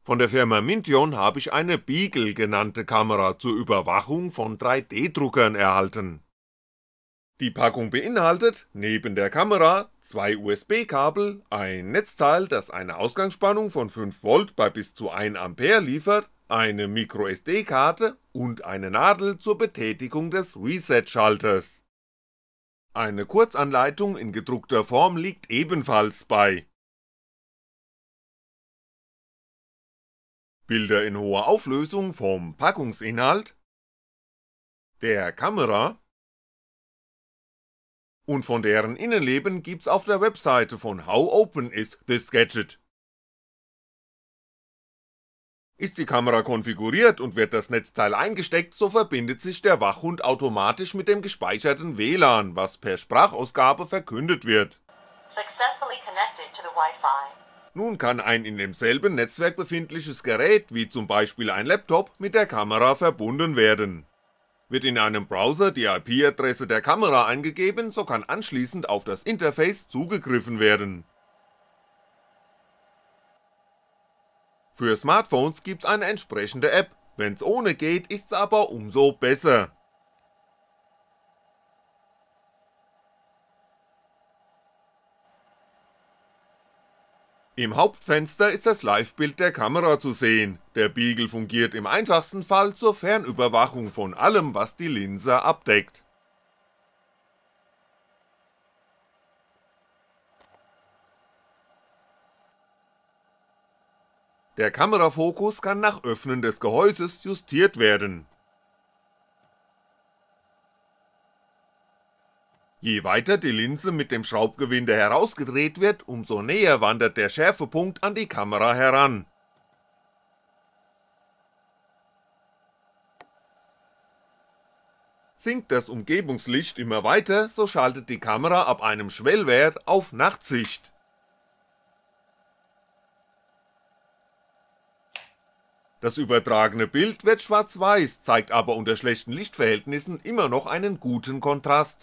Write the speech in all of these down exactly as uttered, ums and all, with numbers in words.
Von der Firma Mintion habe ich eine Beagle genannte Kamera zur Überwachung von drei D Druckern erhalten. Die Packung beinhaltet neben der Kamera zwei U S B-Kabel, ein Netzteil, das eine Ausgangsspannung von fünf Volt bei bis zu ein Ampere liefert, eine Micro S D-Karte und eine Nadel zur Betätigung des Reset-Schalters. Eine Kurzanleitung in gedruckter Form liegt ebenfalls bei. Bilder in hoher Auflösung vom Packungsinhalt, der Kamera und von deren Innenleben gibt's auf der Webseite von How Open Is This Gadget. Ist die Kamera konfiguriert und wird das Netzteil eingesteckt, so verbindet sich der Wachhund automatisch mit dem gespeicherten W L A N, was per Sprachausgabe verkündet wird. Successfully connected to the Wi-Fi. Nun kann ein in demselben Netzwerk befindliches Gerät, wie zum Beispiel ein Laptop, mit der Kamera verbunden werden. Wird in einem Browser die I P-Adresse der Kamera eingegeben, so kann anschließend auf das Interface zugegriffen werden. Für Smartphones gibt's eine entsprechende App, wenn's ohne geht, ist's aber umso besser. Im Hauptfenster ist das Livebild der Kamera zu sehen, der Beagle fungiert im einfachsten Fall zur Fernüberwachung von allem, was die Linse abdeckt. Der Kamerafokus kann nach Öffnen des Gehäuses justiert werden. Je weiter die Linse mit dem Schraubgewinde herausgedreht wird, umso näher wandert der Schärfepunkt an die Kamera heran. Sinkt das Umgebungslicht immer weiter, so schaltet die Kamera ab einem Schwellwert auf Nachtsicht. Das übertragene Bild wird schwarz-weiß, zeigt aber unter schlechten Lichtverhältnissen immer noch einen guten Kontrast.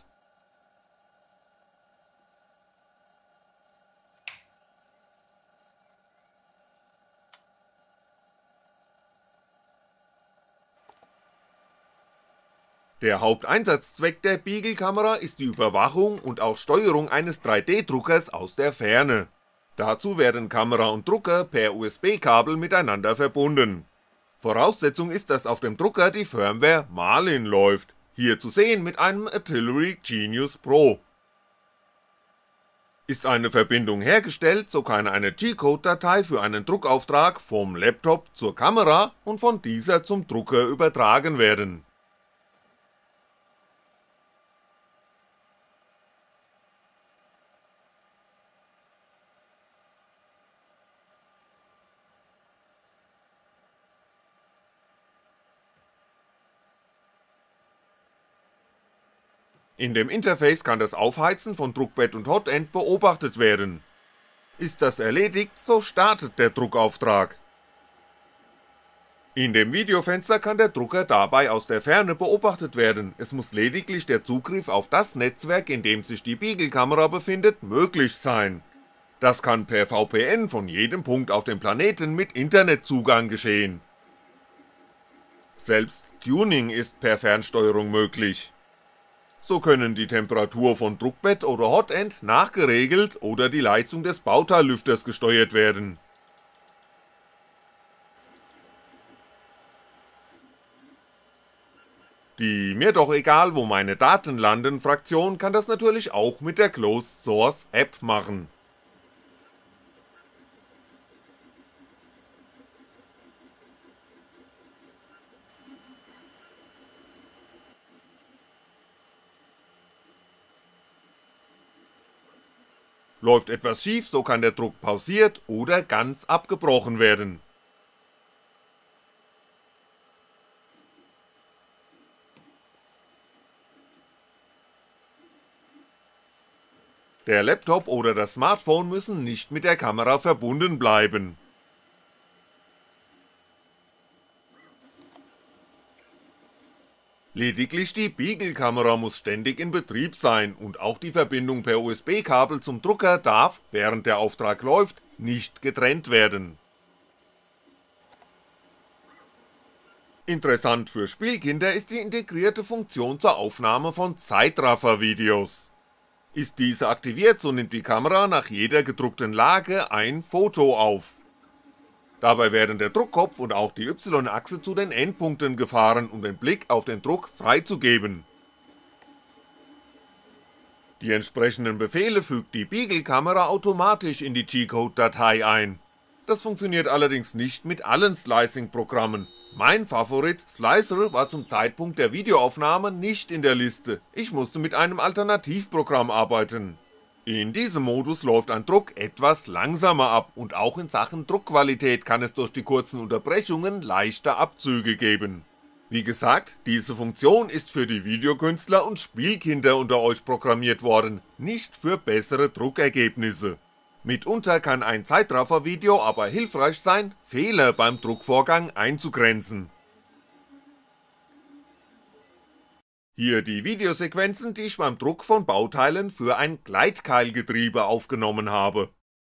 Der Haupteinsatzzweck der Beagle-Kamera ist die Überwachung und auch Steuerung eines drei D Druckers aus der Ferne. Dazu werden Kamera und Drucker per U S B-Kabel miteinander verbunden. Voraussetzung ist, dass auf dem Drucker die Firmware Marlin läuft, hier zu sehen mit einem Artillery Genius Pro. Ist eine Verbindung hergestellt, so kann eine G-Code-Datei für einen Druckauftrag vom Laptop zur Kamera und von dieser zum Drucker übertragen werden. In dem Interface kann das Aufheizen von Druckbett und Hotend beobachtet werden. Ist das erledigt, so startet der Druckauftrag. In dem Videofenster kann der Drucker dabei aus der Ferne beobachtet werden, es muss lediglich der Zugriff auf das Netzwerk, in dem sich die Beagle-Kamera befindet, möglich sein. Das kann per V P N von jedem Punkt auf dem Planeten mit Internetzugang geschehen. Selbst Tuning ist per Fernsteuerung möglich. So können die Temperatur von Druckbett oder Hotend nachgeregelt oder die Leistung des Bauteillüfters gesteuert werden. Die mir doch egal wo meine Daten landen Fraktion kann das natürlich auch mit der Closed Source App machen. Läuft etwas schief, so kann der Druck pausiert oder ganz abgebrochen werden. Der Laptop oder das Smartphone müssen nicht mit der Kamera verbunden bleiben. Lediglich die Beagle-Kamera muss ständig in Betrieb sein und auch die Verbindung per U S B-Kabel zum Drucker darf, während der Auftrag läuft, nicht getrennt werden. Interessant für Spielkinder ist die integrierte Funktion zur Aufnahme von Zeitraffer-Videos. Ist diese aktiviert, so nimmt die Kamera nach jeder gedruckten Lage ein Foto auf. Dabei werden der Druckkopf und auch die Y-Achse zu den Endpunkten gefahren, um den Blick auf den Druck freizugeben. Die entsprechenden Befehle fügt die Beagle-Kamera automatisch in die G-Code-Datei ein. Das funktioniert allerdings nicht mit allen Slicing-Programmen. Mein Favorit, Slicer, war zum Zeitpunkt der Videoaufnahme nicht in der Liste, ich musste mit einem Alternativprogramm arbeiten. In diesem Modus läuft ein Druck etwas langsamer ab und auch in Sachen Druckqualität kann es durch die kurzen Unterbrechungen leichte Abzüge geben. Wie gesagt, diese Funktion ist für die Videokünstler und Spielkinder unter euch programmiert worden, nicht für bessere Druckergebnisse. Mitunter kann ein Zeitraffer-Video aber hilfreich sein, Fehler beim Druckvorgang einzugrenzen. Hier die Videosequenzen, die ich beim Druck von Bauteilen für ein Gleitkeilgetriebe aufgenommen habe.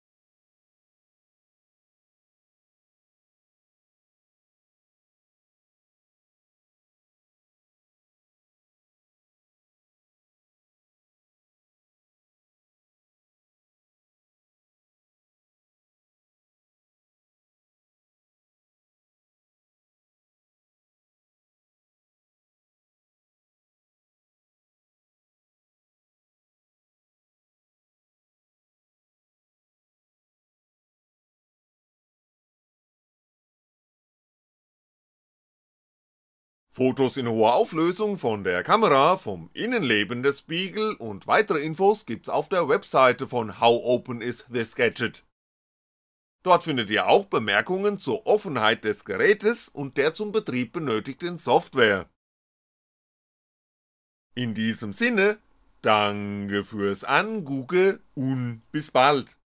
Fotos in hoher Auflösung von der Kamera, vom Innenleben des Beagle und weitere Infos gibt's auf der Webseite von How Open Is This Gadget. Dort findet ihr auch Bemerkungen zur Offenheit des Gerätes und der zum Betrieb benötigten Software. In diesem Sinne, danke fürs Angucken und bis bald.